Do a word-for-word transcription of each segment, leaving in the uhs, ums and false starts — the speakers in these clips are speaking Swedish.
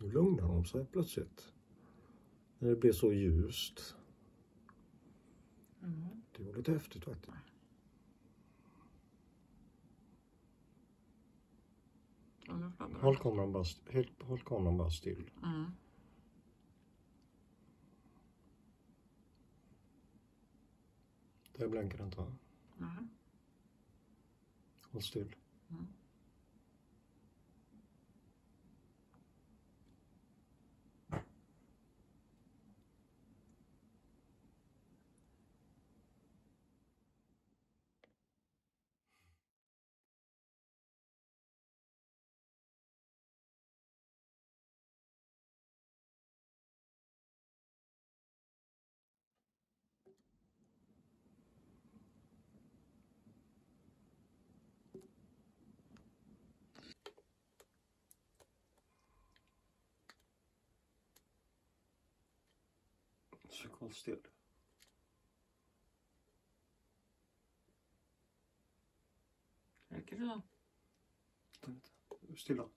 Då lugnar de sig plötsligt. När det blir så ljust. Mm. Det var lite häftigt faktiskt. Håll kameran bara, helt, håll kameran bara still. Mm. Där blänkar den inte, va? Mm. Håll still. Mm. Så håll still. Räcker det då? Stilla.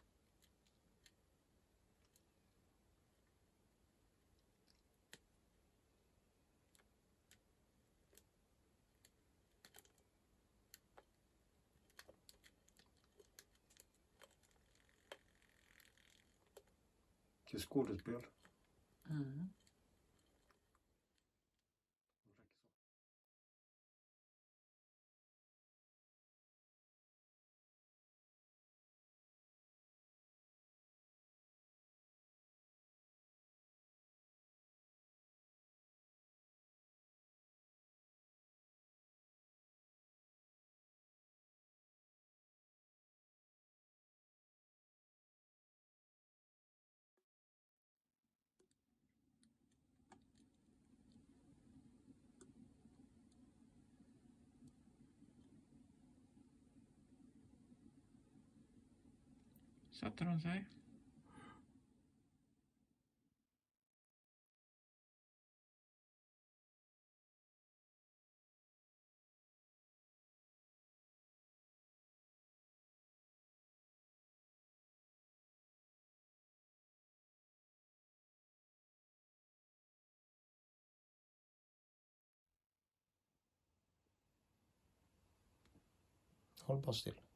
Till skådespel. Mm. Satte de sig? Håll bara still.